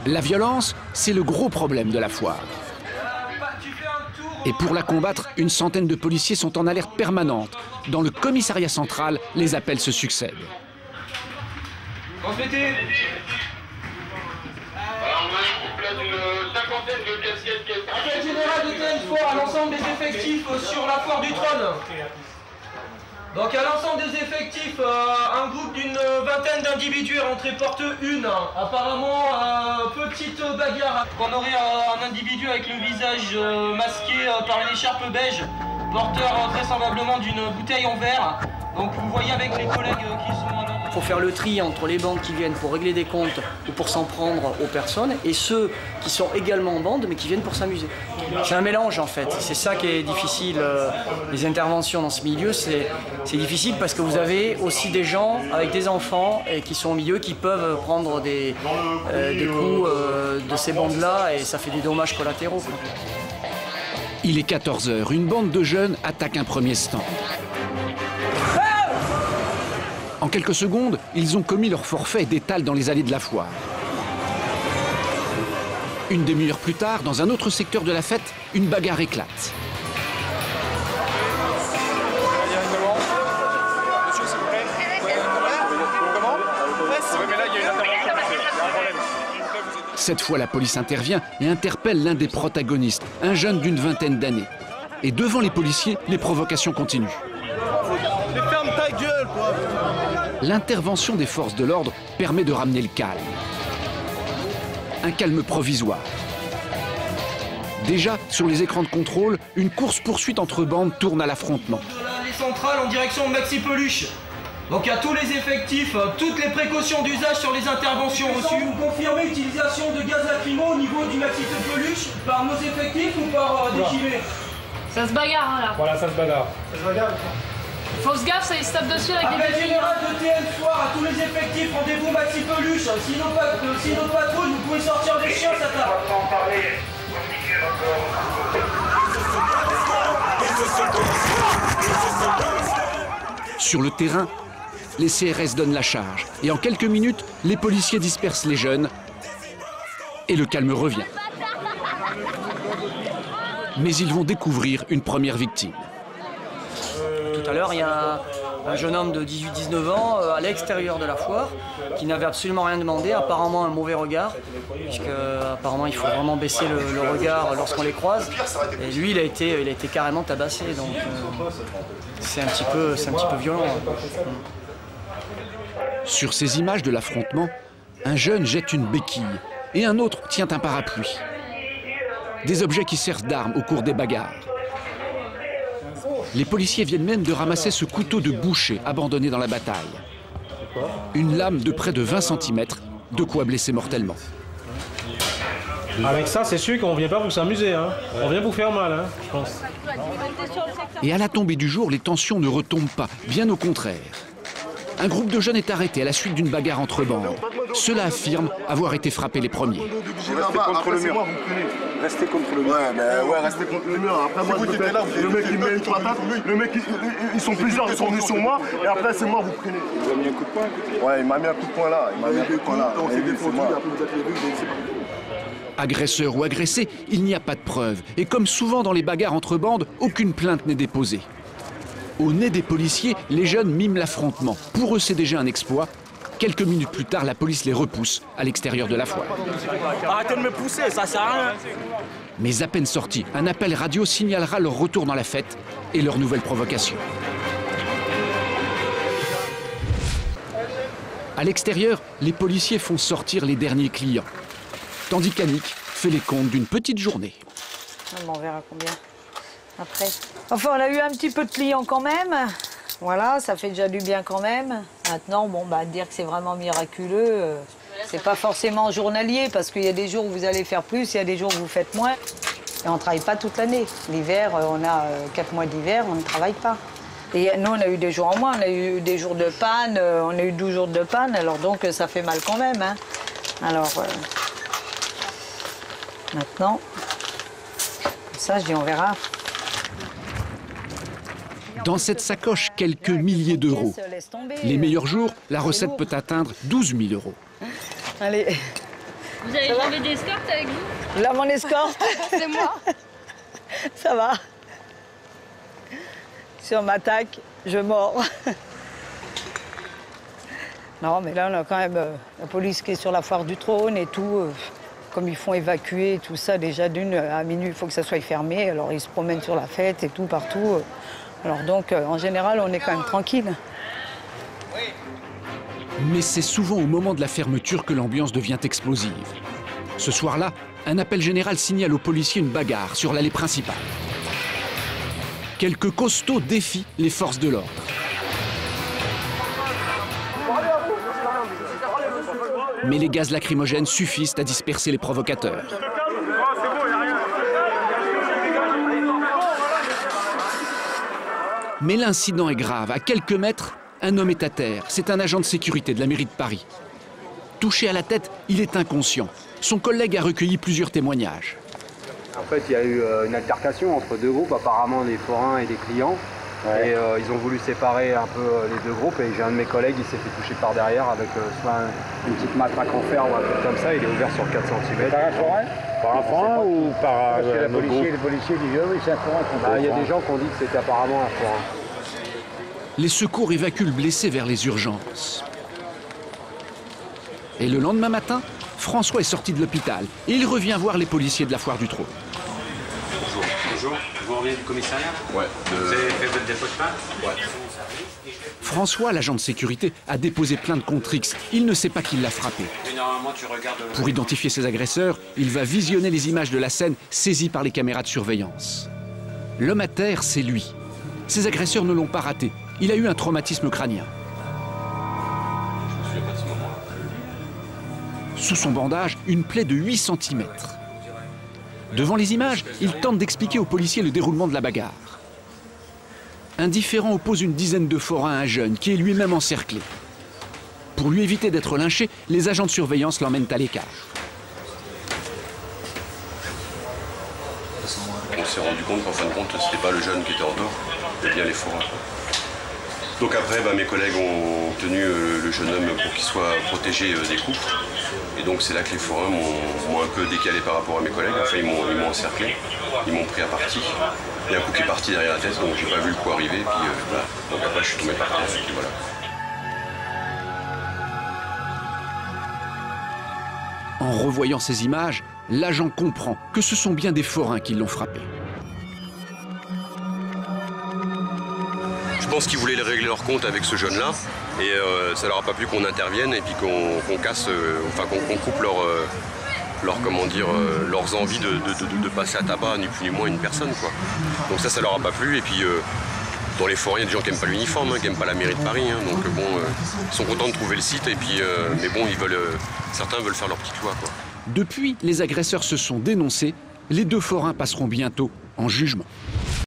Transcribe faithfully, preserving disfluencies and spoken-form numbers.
La violence, c'est le gros problème de la foire. Et pour la combattre, une centaine de policiers sont en alerte permanente. Dans le commissariat central, les appels se succèdent. Transmettez. Alors on a un groupe là d'une cinquantaine de casquettes. Appel général de T N Foire à l'ensemble des effectifs sur la foire du trône. Donc à l'ensemble des effectifs, euh, un groupe d'une vingtaine d'individus est rentré porte une. Apparemment, euh, petite bagarre. On aurait euh, un individu avec le visage euh, masqué euh, par une écharpe beige, porteur euh, vraisemblablement d'une bouteille en verre. Donc vous voyez avec les collègues euh, qui sont... Il faut faire le tri entre les bandes qui viennent pour régler des comptes ou pour s'en prendre aux personnes et ceux qui sont également en bande mais qui viennent pour s'amuser. C'est un mélange en fait, c'est ça qui est difficile. Les interventions dans ce milieu, c'est difficile parce que vous avez aussi des gens avec des enfants et qui sont au milieu qui peuvent prendre des, euh, des coups euh, de ces bandes-là et ça fait des dommages collatéraux. Il est quatorze heures, une bande de jeunes attaque un premier stand. En quelques secondes, ils ont commis leur forfait et détalent dans les allées de la foire. Une demi-heure plus tard, dans un autre secteur de la fête, une bagarre éclate. Cette fois, la police intervient et interpelle l'un des protagonistes, un jeune d'une vingtaine d'années. Et devant les policiers, les provocations continuent. Mais ferme ta gueule, quoi! L'intervention des forces de l'ordre permet de ramener le calme. Un calme provisoire. Déjà, sur les écrans de contrôle, une course-poursuite entre bandes tourne à l'affrontement. Les centrales en direction de Maxi Peluche. Donc à tous les effectifs, toutes les précautions d'usage sur les interventions reçues. Vous confirmez l'utilisation de gaz lacrymo au niveau du Maxi Peluche par nos effectifs ou par euh, des gilets? Ça se bagarre hein, là. Voilà, ça se bagarre. Ça se bagarre. Fausse gaffe, ça il se tape dessus avec des Appel béquilles. général de T N Foire à tous les effectifs, rendez-vous Maxi Peluche. Sinon, pas, euh, sinon patrouille, vous pouvez sortir des chiens, ça tape. Sur le terrain, les C R S donnent la charge. Et en quelques minutes, les policiers dispersent les jeunes. Et le calme revient. Mais ils vont découvrir une première victime. Tout à l'heure, il y a un jeune homme de dix-huit dix-neuf ans euh, à l'extérieur de la foire qui n'avait absolument rien demandé, apparemment un mauvais regard, puisque apparemment il faut vraiment baisser le, le regard lorsqu'on les croise. Et lui, il a été, il a été carrément tabassé, donc euh, c'est un petit peu, c'est un petit peu violent. Sur ces images de l'affrontement, un jeune jette une béquille et un autre tient un parapluie. Des objets qui servent d'armes au cours des bagarres. Les policiers viennent même de ramasser ce couteau de boucher abandonné dans la bataille. Une lame de près de vingt centimètres, de quoi blesser mortellement. Avec ça, c'est sûr qu'on ne vient pas pour s'amuser, hein. On vient pour faire mal, hein, je pense. Et à la tombée du jour, les tensions ne retombent pas, bien au contraire. Un groupe de jeunes est arrêté à la suite d'une bagarre entre bandes. Ceux-là affirment avoir été frappés les premiers. Restez contre le mur. Restez contre le mur. Ouais, mais ouais, restez contre le mur. Après, moi, je fais, le mec, il met une patate. Le mec, ils, ils sont plusieurs, ils sont venus sur moi. Et après, c'est moi, vous prenez. Il m'a mis un coup de poing. Ouais, il m'a mis un coup de poing là. Il m'a mis un coup de poing là. On s'est défendu, après, vous êtes les rues, donc c'est pas. Agresseur ou agressé, il n'y a pas de preuve. Et comme souvent dans les bagarres entre bandes, aucune plainte n'est déposée. Au nez des policiers, les jeunes miment l'affrontement. Pour eux, c'est déjà un exploit. Quelques minutes plus tard, la police les repousse à l'extérieur de la foire. Arrêtez de me pousser, ça sert à rien. Mais à peine sortis, un appel radio signalera leur retour dans la fête et leur nouvelle provocation. À l'extérieur, les policiers font sortir les derniers clients. Tandis qu'Annick fait les comptes d'une petite journée. On verra combien après. Enfin, on a eu un petit peu de clients quand même. Voilà, ça fait déjà du bien quand même. Maintenant, bon, bah, dire que c'est vraiment miraculeux, euh, c'est pas forcément journalier, parce qu'il y a des jours où vous allez faire plus, il y a des jours où vous faites moins. Et on ne travaille pas toute l'année. L'hiver, on a euh, quatre mois d'hiver, on ne travaille pas. Et nous, on a eu des jours en moins, on a eu des jours de panne, euh, on a eu douze jours de panne, alors donc ça fait mal quand même. Hein. Alors, euh, maintenant, ça, je dis, on verra. Dans cette sacoche, quelques milliers d'euros. Les meilleurs jours, la recette peut atteindre douze mille euros. Allez, Vous avez jamais d'escorte avec vous? Là, mon escorte. C'est moi. Ça va. Si on m'attaque, je mords. Non, mais là, on a quand même euh, la police qui est sur la foire du trône et tout. Euh, comme ils font évacuer et tout ça, déjà d'une, à minuit, il faut que ça soit fermé. Alors, ils se promènent sur la fête et tout, partout. Alors donc, euh, en général, on est quand même tranquille. Mais c'est souvent au moment de la fermeture que l'ambiance devient explosive. Ce soir-là, un appel général signale aux policiers une bagarre sur l'allée principale. Quelques costauds défient les forces de l'ordre. Mais les gaz lacrymogènes suffisent à disperser les provocateurs. Mais l'incident est grave. À quelques mètres, un homme est à terre. C'est un agent de sécurité de la mairie de Paris. Touché à la tête, il est inconscient. Son collègue a recueilli plusieurs témoignages. En fait, il y a eu une altercation entre deux groupes, apparemment des forains et des clients. Ouais. Et euh, ils ont voulu séparer un peu les deux groupes. Et j'ai un de mes collègues, il s'est fait toucher par derrière avec euh, soit un, une petite matraque en fer ou un truc comme ça. Il est ouvert sur quatre centimètres. Par un forain Par un forain ou par euh, un policier, les policiers disent oui, c'est un forain. Bah, il y a des gens qui ont dit que c'était apparemment un forain. Les secours évacuent le blessé vers les urgences. Et le lendemain matin, François est sorti de l'hôpital et il revient voir les policiers de la foire du trône. Bonjour. Bonjour. Vous revenez du commissariat? Ouais. De... Vous avez fait votre dépotement? Ouais. François, l'agent de sécurité, a déposé plainte contre X. Il ne sait pas qui l'a frappé. Normalement, tu regardes... Pour identifier ses agresseurs, il va visionner les images de la scène saisies par les caméras de surveillance. L'homme à terre, c'est lui. Ses agresseurs ne l'ont pas raté. Il a eu un traumatisme crânien. Je me souviens pas de ce moment-là. Sous son bandage, une plaie de huit centimètres. Devant les images, il tente d'expliquer aux policiers le déroulement de la bagarre. Un différend oppose une dizaine de forains à un jeune qui est lui-même encerclé. Pour lui éviter d'être lynché, les agents de surveillance l'emmènent à l'écart. On s'est rendu compte qu'en fin de compte, c'était pas le jeune qui était en tort, mais bien les forains. Donc après, bah, mes collègues ont tenu euh, le jeune homme pour qu'il soit protégé euh, des coups. Et donc c'est là que les forains m'ont un peu décalé par rapport à mes collègues. Enfin, ils m'ont encerclé, ils m'ont pris à partie. Il y a un coup qui est parti derrière la tête, donc j'ai pas vu le coup arriver. Puis, euh, voilà. Donc après, je suis tombé par terre, et puis voilà. En revoyant ces images, l'agent comprend que ce sont bien des forains qui l'ont frappé. Je pense qu'ils voulaient régler leur compte avec ce jeune-là et euh, ça leur a pas plu qu'on intervienne et puis qu'on qu'on casse, euh, enfin qu'on qu'on coupe leur, euh, leur, comment dire, euh, leurs envies de, de, de, de passer à tabac, ni plus ni moins une personne, quoi. Donc ça, ça leur a pas plu et puis euh, dans les forêts, il y a des gens qui n'aiment pas l'uniforme, hein, qui n'aiment pas la mairie de Paris, hein, donc bon, euh, ils sont contents de trouver le site et puis, euh, mais bon, ils veulent, euh, certains veulent faire leur petite loi, quoi. Depuis, les agresseurs se sont dénoncés. Les deux forains passeront bientôt en jugement.